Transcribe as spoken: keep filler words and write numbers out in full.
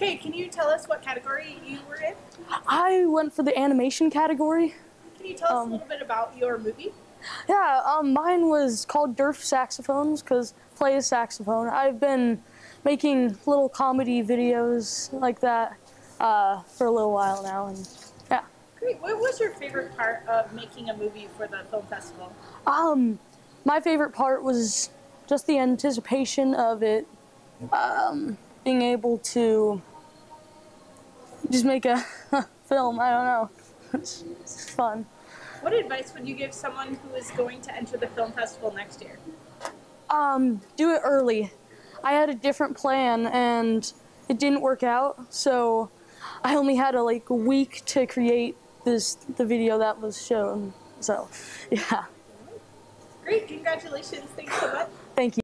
Okay, can you tell us what category you were in? I went for the animation category. Can you tell us Um, a little bit about your movie? Yeah, um, mine was called Derf Saxophones because play a saxophone. I've been making little comedy videos like that uh, for a little while now, and yeah. Great. What was your favorite part of making a movie for the film festival? Um, my favorite part was just the anticipation of it, um, being able to just make a film. I don't know. It's, it's fun. What advice would you give someone who is going to enter the film festival next year? Um, do it early. I had a different plan and it didn't work out, so I only had a, like a week to create this the video that was shown. So, yeah. Great, congratulations. Thanks so much. Thank you.